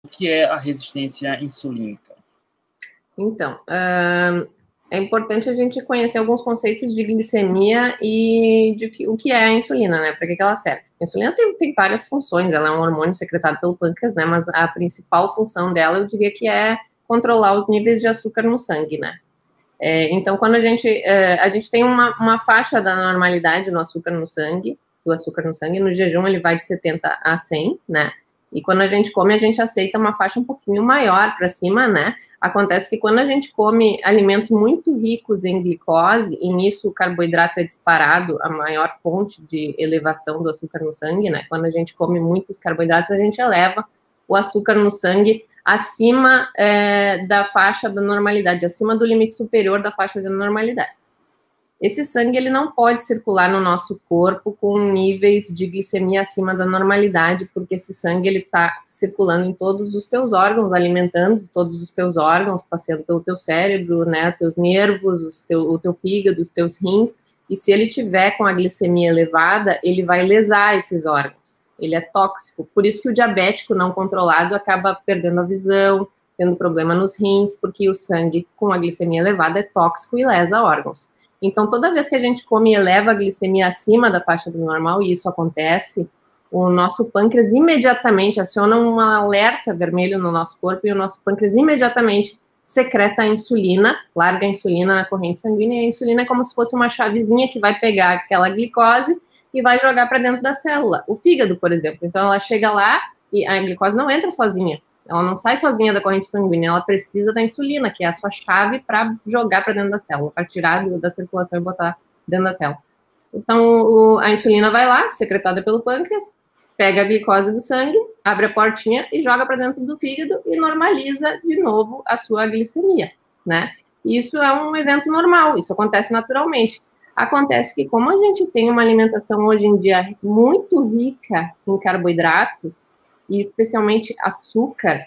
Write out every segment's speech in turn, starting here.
que é a resistência insulínica? Então, é importante a gente conhecer alguns conceitos de glicemia e de o que é a insulina, né? Para que ela serve? A insulina tem várias funções, ela é um hormônio secretado pelo pâncreas, né? Mas a principal função dela, eu diria que é controlar os níveis de açúcar no sangue, né? Então, quando a gente tem uma faixa da normalidade no açúcar no sangue, do açúcar no sangue, no jejum ele vai de 70 a 100, né? E quando a gente come, a gente aceita uma faixa um pouquinho maior para cima, né? Acontece que quando a gente come alimentos muito ricos em glicose, e nisso o carboidrato é disparado, a maior fonte de elevação do açúcar no sangue, né? Quando a gente come muitos carboidratos, a gente eleva o açúcar no sangue acima da faixa da normalidade, acima do limite superior da faixa da normalidade. Esse sangue ele não pode circular no nosso corpo com níveis de glicemia acima da normalidade, porque esse sangue ele está circulando em todos os teus órgãos, alimentando todos os teus órgãos, passeando pelo teu cérebro, né, teus nervos, o teu fígado, os teus rins, e se ele tiver com a glicemia elevada, ele vai lesar esses órgãos. Ele é tóxico, por isso que o diabético não controlado acaba perdendo a visão, tendo problema nos rins, porque o sangue com a glicemia elevada é tóxico e lesa órgãos. Então, toda vez que a gente come e eleva a glicemia acima da faixa do normal, e isso acontece, o nosso pâncreas imediatamente aciona um alerta vermelho no nosso corpo e o nosso pâncreas imediatamente secreta a insulina, larga a insulina na corrente sanguínea, e a insulina é como se fosse uma chavezinha que vai pegar aquela glicose e vai jogar para dentro da célula. O fígado, por exemplo, então ela chega lá e a glicose não entra sozinha. Ela não sai sozinha da corrente sanguínea, ela precisa da insulina, que é a sua chave para jogar para dentro da célula, para tirar da circulação e botar dentro da célula. Então, a insulina vai lá, secretada pelo pâncreas, pega a glicose do sangue, abre a portinha e joga para dentro do fígado e normaliza de novo a sua glicemia, né? Isso é um evento normal, isso acontece naturalmente. Acontece que como a gente tem uma alimentação hoje em dia muito rica em carboidratos, e especialmente açúcar,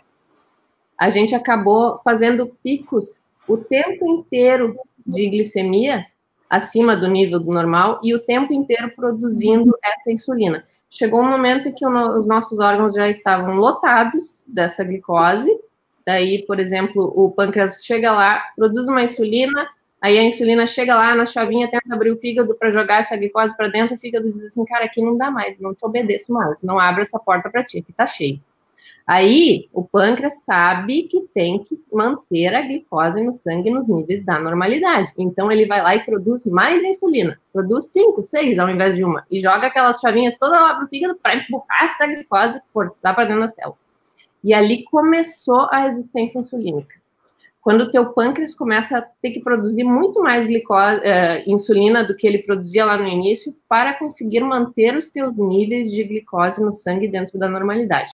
a gente acabou fazendo picos o tempo inteiro de glicemia acima do nível do normal e o tempo inteiro produzindo essa insulina. Chegou um momento em que os nossos órgãos já estavam lotados dessa glicose, daí, por exemplo, o pâncreas chega lá, produz uma insulina, aí a insulina chega lá na chavinha, tenta abrir o fígado para jogar essa glicose para dentro, o fígado diz assim, cara, aqui não dá mais, não te obedeço mais, não abre essa porta para ti, aqui tá cheio. Aí, o pâncreas sabe que tem que manter a glicose no sangue nos níveis da normalidade. Então, ele vai lá e produz mais insulina. Produz 5, 6 ao invés de uma. E joga aquelas chavinhas todas lá pro fígado para empurrar essa glicose, forçar para dentro da célula. E ali começou a resistência insulínica. Quando o teu pâncreas começa a ter que produzir muito mais insulina do que ele produzia lá no início para conseguir manter os teus níveis de glicose no sangue dentro da normalidade.